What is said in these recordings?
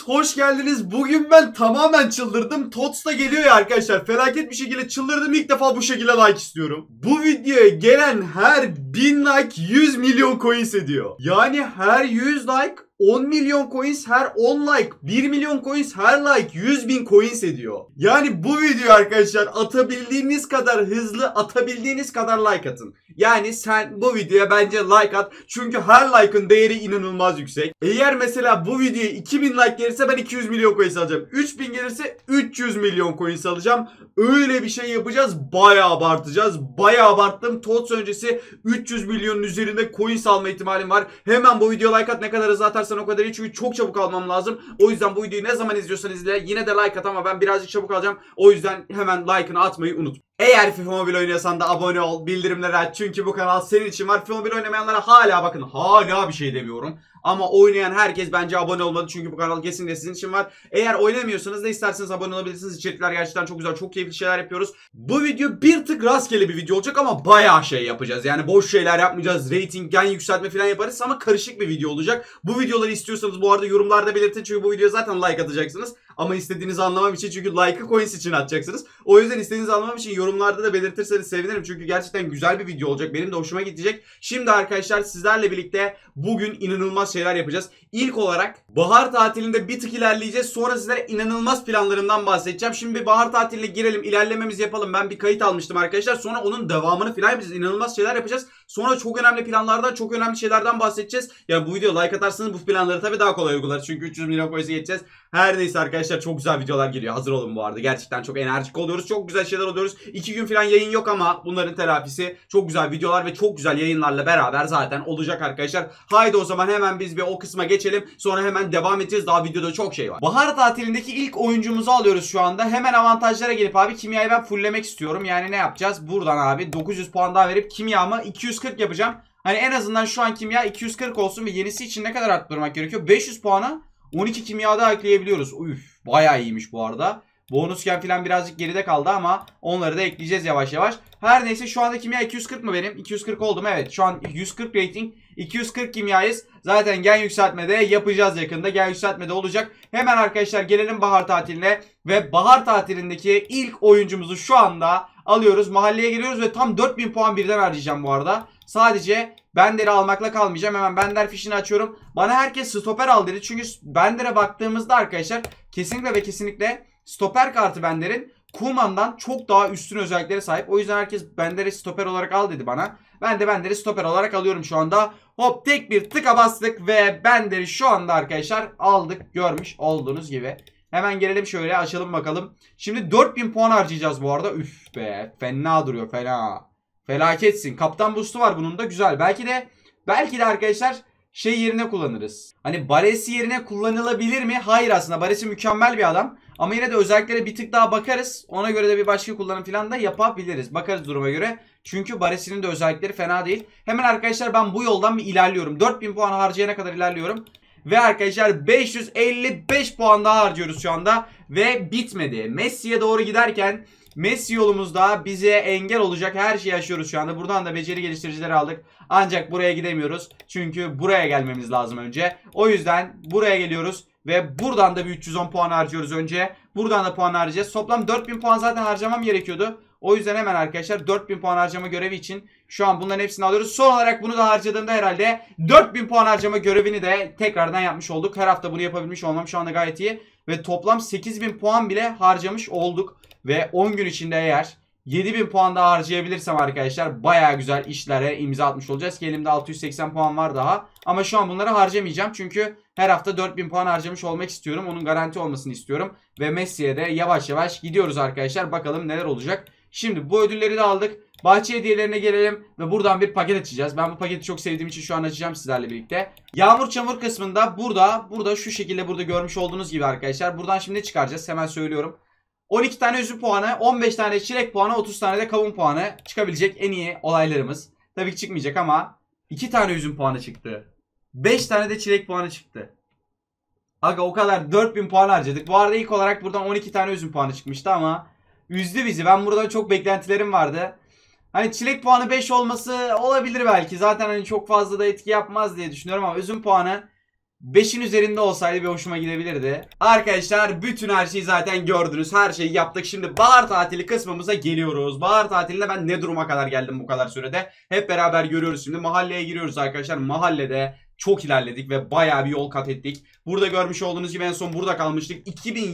hepiniz hoş geldiniz. Bugün ben tamamen çıldırdım. TOTS da geliyor ya arkadaşlar. Felaket bir şekilde çıldırdım. İlk defa bu şekilde like istiyorum. Bu videoya gelen her 1000 like 100 milyon coins ediyor. Yani her 100 like 10 milyon coins, her 10 like 1 milyon coins, her like 100 bin coins ediyor. Yani bu video arkadaşlar atabildiğiniz kadar hızlı, atabildiğiniz kadar like atın. Yani sen bu videoya bence like at. Çünkü her like'ın değeri inanılmaz yüksek. Eğer mesela bu videoya 2000 like gelirse ben 200 milyon coins alacağım. 3000 gelirse 300 milyon coins alacağım. Öyle bir şey yapacağız. Bayağı abartacağız. Bayağı abarttım. TOTS öncesi 300 milyonun üzerinde coins alma ihtimalim var. Hemen bu videoya like at. Ne kadar hızlı atarsan o kadar iyi. Çünkü çok çabuk almam lazım. O yüzden bu videoyu ne zaman izliyorsan izle. Yine de like at ama ben birazcık çabuk alacağım. O yüzden hemen like'ını atmayı unut. Eğer FIFA Mobile oynuyorsan da abone ol, bildirimleri aç çünkü bu kanal senin için var. FIFA Mobile oynamayanlara hala bir şey demiyorum. Ama oynayan herkes bence abone olmalı çünkü bu kanal kesinlikle sizin için var. Eğer oynamıyorsanız da isterseniz abone olabilirsiniz. İçerikler gerçekten çok güzel, çok keyifli şeyler yapıyoruz. Bu video bir tık rastgele bir video olacak ama bayağı şey yapacağız. Yani boş şeyler yapmayacağız. Rating, gen yükseltme falan yaparız ama karışık bir video olacak. Bu videoları istiyorsanız bu arada yorumlarda belirtin çünkü bu videoya zaten like atacaksınız. Ama istediğinizi anlamam için çünkü like'ı coins için atacaksınız. O yüzden istediğinizi anlamam için yorumlarda da belirtirseniz sevinirim. Çünkü gerçekten güzel bir video olacak. Benim de hoşuma gidecek. Şimdi arkadaşlar sizlerle birlikte bugün inanılmaz şeyler yapacağız. İlk olarak bahar tatilinde bir tık ilerleyeceğiz. Sonra sizlere inanılmaz planlarımdan bahsedeceğim. Şimdi bir bahar tatiline girelim, ilerlememizi yapalım. Ben bir kayıt almıştım arkadaşlar. Sonra onun devamını falan yapacağız. İnanılmaz şeyler yapacağız. Sonra çok önemli planlardan, çok önemli şeylerden bahsedeceğiz. Yani bu video like atarsanız bu planları tabii daha kolay uygularız. Çünkü 300 milyon coins'e geçeceğiz. Her neyse arkadaşlar çok güzel videolar geliyor. Hazır olun bu arada. Gerçekten çok enerjik oluyoruz. Çok güzel şeyler oluyoruz. 2 gün falan yayın yok ama bunların telafisi çok güzel videolar ve çok güzel yayınlarla beraber zaten olacak arkadaşlar. Haydi o zaman hemen biz bir o kısma geçelim. Sonra hemen devam edeceğiz. Daha videoda çok şey var. Bahar tatilindeki ilk oyuncumuzu alıyoruz şu anda. Hemen avantajlara gelip abi kimyayı ben fulllemek istiyorum. Yani ne yapacağız? Buradan abi 900 puan daha verip kimyamı 240 yapacağım. Hani en azından şu an kimya 240 olsun ve yenisi için ne kadar arttırmak gerekiyor? 500 puana 12 kimya daha ekleyebiliyoruz. Üf, bayağı iyiymiş bu arada. Bonusken falan birazcık geride kaldı ama onları da ekleyeceğiz yavaş yavaş. Her neyse şu anda kimya 240 mı benim? 240 oldum evet. Şu an 140 rating. 240 kimyayız. Zaten gen yükseltmede yapacağız yakında. Gen yükseltmede olacak. Hemen arkadaşlar gelelim bahar tatiline. Ve bahar tatilindeki ilk oyuncumuzu şu anda alıyoruz. Mahalleye giriyoruz ve tam 4000 puan birden harcayacağım bu arada. Sadece Bender'i almakla kalmayacağım. Hemen Bender fişini açıyorum. Bana herkes stoper al dedi. Çünkü Bender'e baktığımızda arkadaşlar kesinlikle ve kesinlikle stoper kartı Bender'in Koeman'dan çok daha üstün özelliklere sahip. O yüzden herkes Bender'i stoper olarak al dedi bana. Ben de Bender'i stoper olarak alıyorum şu anda. Hop tek bir tıka bastık ve Bender'i şu anda arkadaşlar aldık. Görmüş olduğunuz gibi. Hemen gelelim şöyle açalım bakalım. Şimdi 4000 puan harcayacağız bu arada. Üf be fena duruyor fena. Felaketsin. Kaptan boost'u var bunun da güzel. Belki de arkadaşlar şey yerine kullanırız. Hani Baresi yerine kullanılabilir mi? Hayır aslında. Baresi mükemmel bir adam. Ama yine de özelliklere bir tık daha bakarız. Ona göre de bir başka kullanım falan da yapabiliriz. Bakarız duruma göre. Çünkü Baresi'nin de özellikleri fena değil. Hemen arkadaşlar ben bu yoldan bir ilerliyorum. 4000 puan harcayana kadar ilerliyorum. Ve arkadaşlar 555 puan daha harcıyoruz şu anda. Ve bitmedi. Messi'ye doğru giderken Messi yolumuzda bize engel olacak her şeyi yaşıyoruz şu anda. Buradan da beceri geliştiricileri aldık. Ancak buraya gidemiyoruz. Çünkü buraya gelmemiz lazım önce. O yüzden buraya geliyoruz. Ve buradan da bir 310 puan harcıyoruz önce. Buradan da puan harcayacağız. Toplam 4000 puan zaten harcamam gerekiyordu. O yüzden hemen arkadaşlar 4000 puan harcama görevi için şu an bunların hepsini alıyoruz. Son olarak bunu da harcadığımda herhalde 4000 puan harcama görevini de tekrardan yapmış olduk. Her hafta bunu yapabilmiş olmam şu anda gayet iyi. Ve toplam 8000 puan bile harcamış olduk. Ve 10 gün içinde eğer 7000 puan daha harcayabilirsem arkadaşlar baya güzel işlere imza atmış olacağız. Ki elimde 680 puan var daha. Ama şu an bunları harcamayacağım. Çünkü her hafta 4000 puan harcamış olmak istiyorum. Onun garanti olmasını istiyorum. Ve Messi'ye de yavaş yavaş gidiyoruz arkadaşlar. Bakalım neler olacak. Şimdi bu ödülleri de aldık. Bahçe hediyelerine gelelim ve buradan bir paket açacağız. Ben bu paketi çok sevdiğim için şu an açacağım sizlerle birlikte. Yağmur çamur kısmında burada şu şekilde burada görmüş olduğunuz gibi arkadaşlar. Buradan şimdi çıkaracağız hemen söylüyorum. 12 tane üzüm puanı, 15 tane çilek puanı, 30 tane de kavun puanı çıkabilecek en iyi olaylarımız. Tabii ki çıkmayacak ama 2 tane üzüm puanı çıktı. 5 tane de çilek puanı çıktı. Aga o kadar 4000 puan harcadık. Bu arada ilk olarak buradan 12 tane üzüm puanı çıkmıştı ama üzdü bizi. Ben buradan çok beklentilerim vardı. Hani çilek puanı 5 olması olabilir belki. Zaten hani çok fazla da etki yapmaz diye düşünüyorum ama üzüm puanı 5'in üzerinde olsaydı bir hoşuma gidebilirdi. Arkadaşlar bütün her şeyi zaten gördünüz. Her şeyi yaptık. Şimdi bahar tatili kısmımıza geliyoruz. Bahar tatilinde ben ne duruma kadar geldim bu kadar sürede? Hep beraber görüyoruz şimdi. Mahalleye giriyoruz arkadaşlar. Mahallede çok ilerledik ve bayağı bir yol kat ettik. Burada görmüş olduğunuz gibi en son burada kalmıştık.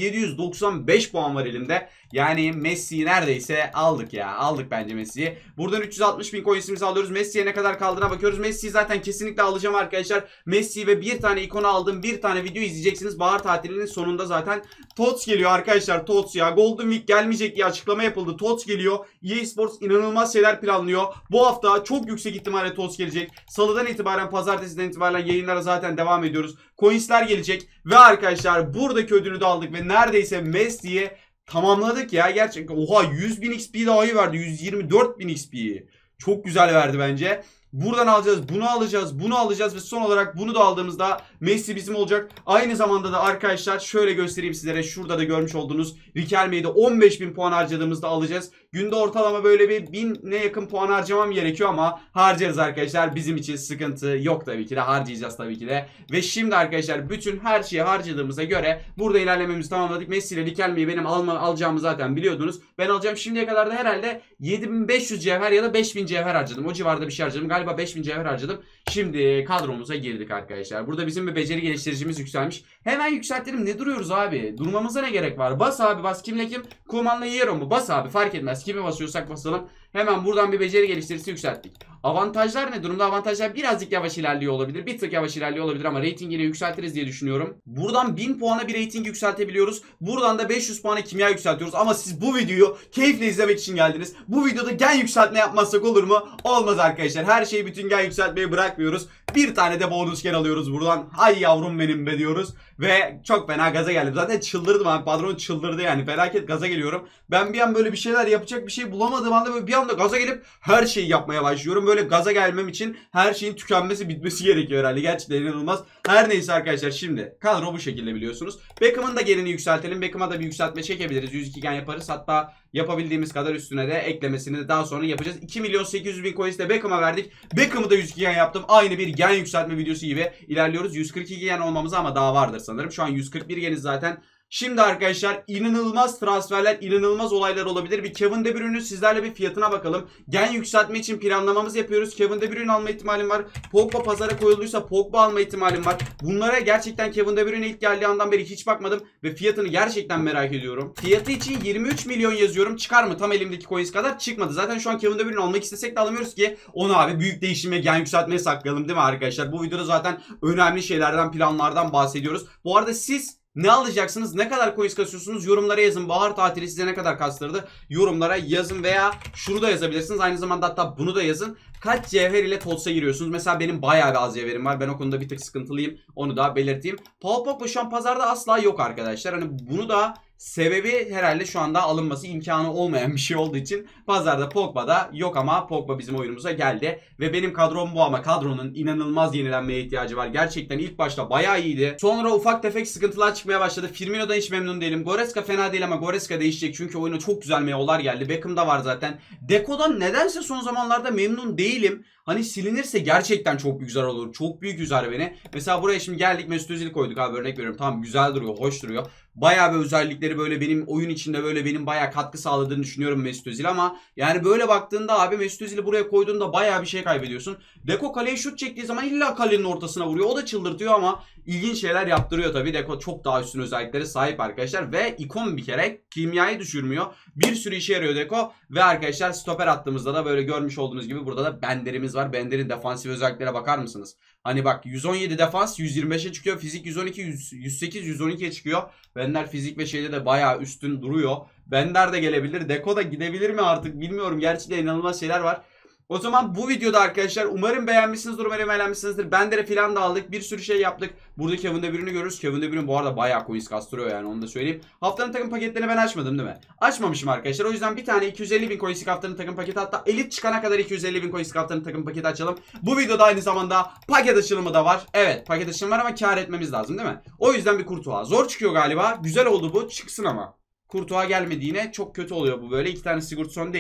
2795 puan var elimde. Yani Messi'yi neredeyse aldık ya. Aldık bence Messi'yi. Buradan 360.000 coins'imizi alıyoruz. Messi'ye ne kadar kaldığına bakıyoruz. Messi'yi zaten kesinlikle alacağım arkadaşlar. Messi ve bir tane ikonu aldım. Bir tane video izleyeceksiniz. Bahar tatilinin sonunda zaten TOTS geliyor arkadaşlar. TOTS ya. Golden Week gelmeyecek diye açıklama yapıldı. TOTS geliyor. EA Sports inanılmaz şeyler planlıyor. Bu hafta çok yüksek ihtimalle TOTS gelecek. Salıdan itibaren, pazartesiden itibaren yayınlara zaten devam ediyoruz. Coins'ler gelecek. Ve arkadaşlar buradaki ödülü de aldık ve neredeyse Messi'ye tamamladık ya. Gerçekten oha 100.000 XP dahi verdi. 124.000 XP'yi. Çok güzel verdi bence. Buradan alacağız, bunu alacağız, bunu alacağız ve son olarak bunu da aldığımızda Messi bizim olacak. Aynı zamanda da arkadaşlar şöyle göstereyim sizlere. Şurada da görmüş olduğunuz Riquelme'yi de 15.000 puan harcadığımızda alacağız. Günde ortalama böyle bir 1000'e yakın puan harcamam gerekiyor ama harcarız arkadaşlar. Bizim için sıkıntı yok tabii ki de, harcayacağız tabii ki de. Ve şimdi arkadaşlar bütün her şeyi harcadığımıza göre burada ilerlememizi tamamladık. Messi ile Riquelme'yi benim alacağımı zaten biliyordunuz. Ben alacağım, şimdiye kadar da herhalde 7500 cevher ya da 5000 cevher harcadım. O civarda bir şey harcadım. Galiba 5000 cevher harcadım. Şimdi kadromuza girdik arkadaşlar. Burada bizim bir beceri geliştiricimiz yükselmiş. Hemen yükseltelim. Ne duruyoruz abi? Durmamıza ne gerek var? Bas abi bas. Kimle kim? Kuman'la Yero mu? Bas abi, fark etmez. Kimi basıyorsak basalım. Hemen buradan bir beceri geliştiricisi yükselttik. Avantajlar ne durumda? Avantajlar birazcık yavaş ilerliyor olabilir. Bir tık yavaş ilerliyor olabilir ama ratingini yükseltiriz diye düşünüyorum. Buradan 1000 puana bir rating yükseltebiliyoruz. Buradan da 500 puana kimya yükseltiyoruz. Ama siz bu videoyu keyifle izlemek için geldiniz. Bu videoda gen yükseltme yapmazsak olur mu? Olmaz arkadaşlar. Her şeyi bütün gen yükseltmeyi bırakmıyoruz. Bir tane de bonus gen alıyoruz buradan. Hay yavrum benim be diyoruz. Ve çok fena gaza geldim. Zaten çıldırdım abi. Patron çıldırdı yani. Felaket gaza geliyorum. Ben bir an böyle bir şeyler yapacak bir şey bulamadığım anda böyle bir anda gaza gelip her şeyi yapmaya başlıyorum. Böyle gaza gelmem için her şeyin tükenmesi, bitmesi gerekiyor herhalde. Gerçekten inanılmaz. Her neyse arkadaşlar, şimdi kadro bu şekilde biliyorsunuz. Beckham'ın da gelini yükseltelim. Beckham'a da bir yükseltme çekebiliriz. 102 gen yaparız. Hatta yapabildiğimiz kadar üstüne de eklemesini de daha sonra yapacağız. 2.800.000 coins de Beckham'a verdik. Beckham'ı da 102 gen yaptım. Aynı bir gen yükseltme videosu gibi ilerliyoruz. 142 gen olmamız ama daha vardır sanırım. Şu an 141 geniz zaten. Şimdi arkadaşlar inanılmaz transferler, inanılmaz olaylar olabilir. Bir Kevin De Bruyne'ün sizlerle bir fiyatına bakalım. Gen yükseltme için planlamamızı yapıyoruz. Kevin De Bruyne alma ihtimalim var. Pogba pazara koyulduysa Pogba alma ihtimalim var. Bunlara gerçekten Kevin De Bruyne ilk geldiği andan beri hiç bakmadım ve fiyatını gerçekten merak ediyorum. Fiyatı için 23 milyon yazıyorum. Çıkar mı? Tam elimdeki coins kadar çıkmadı. Zaten şu an Kevin De Bruyne almak istesek de alamıyoruz ki. Onu abi büyük değişime, gen yükseltmeye saklayalım değil mi arkadaşlar? Bu videoda zaten önemli şeylerden, planlardan bahsediyoruz. Bu arada siz ne alacaksınız? Ne kadar coins kasıyorsunuz? Yorumlara yazın. Bahar tatili size ne kadar kastırdı? Yorumlara yazın veya şunu da yazabilirsiniz. Aynı zamanda hatta bunu da yazın. Kaç cevher ile TOTS'a giriyorsunuz? Mesela benim bayağı bir az cevherim var. Ben o konuda bir tık sıkıntılıyım. Onu da belirteyim. Paul Pogba şu an pazarda asla yok arkadaşlar. Hani bunu da sebebi herhalde şu anda alınması imkanı olmayan bir şey olduğu için pazarda Pogba da yok ama Pogba bizim oyunumuza geldi. Ve benim kadrom bu ama kadronun inanılmaz yenilenmeye ihtiyacı var. Gerçekten ilk başta bayağı iyiydi. Sonra ufak tefek sıkıntılar çıkmaya başladı. Firmino'dan hiç memnun değilim. Goretzka fena değil ama Goretzka değişecek. Çünkü oyuna çok güzel meyolar geldi. Beckham'da var zaten. Deco'dan nedense son zamanlarda memnun değilim. Hani silinirse gerçekten çok güzel olur. Çok büyük üzer beni. Mesela buraya şimdi geldik, Mesut Özil'i koyduk abi, örnek veriyorum. Tamam, güzel duruyor, hoş duruyor. Bayağı bir özellikleri böyle benim oyun içinde böyle benim bayağı katkı sağladığını düşünüyorum Mesut Özil ama yani böyle baktığında abi Mesut Özil'i buraya koyduğunda bayağı bir şey kaybediyorsun. Deco kaleye şut çektiği zaman illa kalenin ortasına vuruyor. O da çıldırtıyor ama ilginç şeyler yaptırıyor tabii. Deco çok daha üstün özelliklere sahip arkadaşlar ve ikon bir kere, kimyayı düşürmüyor. Bir sürü işe yarıyor Deco ve arkadaşlar stoper attığımızda da böyle görmüş olduğunuz gibi burada da Bender'imiz var. Bender'in defansif özelliklere bakar mısınız? Hani bak 117 defans 125'e çıkıyor. Fizik 112, 108, 112'ye çıkıyor. Bender fizik ve şeyde de bayağı üstün duruyor. Bender de gelebilir. Deco da gidebilir mi artık bilmiyorum. Gerçekten inanılmaz şeyler var. O zaman bu videoda arkadaşlar umarım beğenmişsinizdir, umarım eğlenmişsinizdir. Bender'e falan da aldık. Bir sürü şey yaptık. Burada Kevin De Bruyne'i görürüz. Kevin De Bruyne bu arada bayağı coins kastırıyor yani, onu da söyleyeyim. Haftanın takım paketlerini ben açmadım değil mi? Açmamışım arkadaşlar. O yüzden bir tane 250.000 coinslik haftanın takım paketi, hatta elit çıkana kadar 250.000 coinslik haftanın takım paketi açalım. Bu videoda aynı zamanda paket açılımı da var. Evet, paket açılımı var ama kar etmemiz lazım değil mi? O yüzden bir Courtois. Zor çıkıyor galiba. Güzel oldu bu. Çıksın ama. Courtois gelmedi yine. Çok kötü oluyor bu böyle. 2 tane Sigurdsson değil.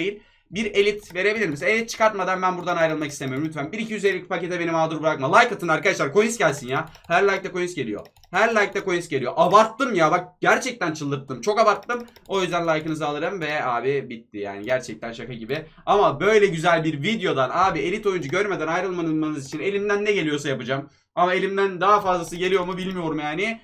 bir elit verebilir misin? Elit çıkartmadan ben buradan ayrılmak istemiyorum lütfen. 1-250'lik pakete beni mağdur bırakma. Like atın arkadaşlar. Coins gelsin ya. Her like'da coins geliyor. Her like'da coins geliyor. Abarttım ya. Bak gerçekten çıldırttım. Çok abarttım. O yüzden like'ınızı alırım ve abi bitti yani. Gerçekten şaka gibi. Ama böyle güzel bir videodan abi elit oyuncu görmeden ayrılmanız için elimden ne geliyorsa yapacağım. Ama elimden daha fazlası geliyor mu bilmiyorum yani.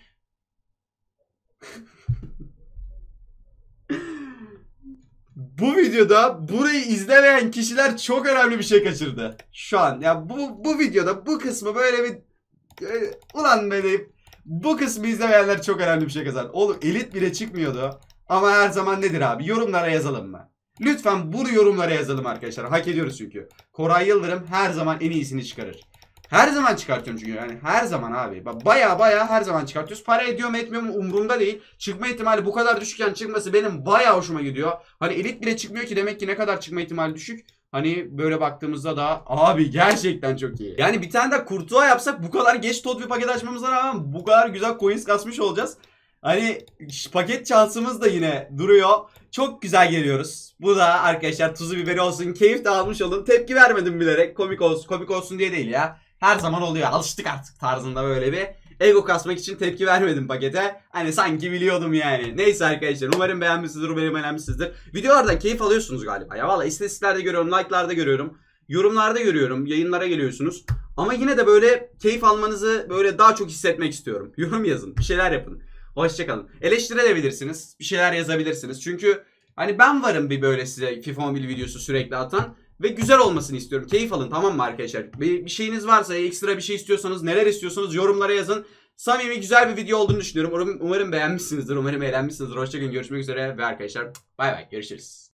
Bu videoda burayı izlemeyen kişiler çok önemli bir şey kaçırdı. Şu an ya bu videoda bu kısmı böyle bir ulan be deyip bu kısmı izlemeyenler çok önemli bir şey kazandı. Oğlum elit bile çıkmıyordu. Ama her zaman nedir abi? Yorumlara yazalım mı? Lütfen bunu yorumlara yazalım arkadaşlar. Hak ediyoruz çünkü. Koray Yıldırım her zaman en iyisini çıkarır. Her zaman çıkartıyorum çünkü yani her zaman abi. Baya her zaman çıkartıyoruz. Para ediyor mu etmiyor mu umurumda değil. Çıkma ihtimali bu kadar düşükken çıkması benim baya hoşuma gidiyor. Hani elit bile çıkmıyor ki demek ki ne kadar çıkma ihtimali düşük. Hani böyle baktığımızda da abi gerçekten çok iyi. Yani bir tane de Kurtuğa yapsak bu kadar geç tot bir paket açmamıza rağmen bu kadar güzel coins kasmış olacağız. Hani paket şansımız da yine duruyor. Çok güzel geliyoruz. Bu da arkadaşlar tuzu biberi olsun. Keyif de almış olun. Tepki vermedim bilerek. Komik olsun diye değil ya. Her zaman oluyor. Alıştık artık tarzında böyle bir ego kasmak için tepki vermedim pakete. Hani sanki biliyordum yani. Neyse arkadaşlar umarım beğenmişsinizdir. Umarım beğenmişsinizdir. Videolardan keyif alıyorsunuz galiba. Ya valla istatistiklerde görüyorum. Like'larda görüyorum. Yorumlarda görüyorum. Yayınlara geliyorsunuz. Ama yine de böyle keyif almanızı böyle daha çok hissetmek istiyorum. Yorum yazın. Bir şeyler yapın. Hoşçakalın. Eleştirebilirsiniz. Bir şeyler yazabilirsiniz. Çünkü hani ben varım bir böyle size FIFA Mobile videosu sürekli atan. Ve güzel olmasını istiyorum. Keyif alın tamam mı arkadaşlar? Bir şeyiniz varsa ekstra bir şey istiyorsanız neler istiyorsanız yorumlara yazın. Samimi güzel bir video olduğunu düşünüyorum. Umarım beğenmişsinizdir. Umarım eğlenmişsinizdir. Hoşçakalın. Görüşmek üzere. Ve arkadaşlar bay bay. Görüşürüz.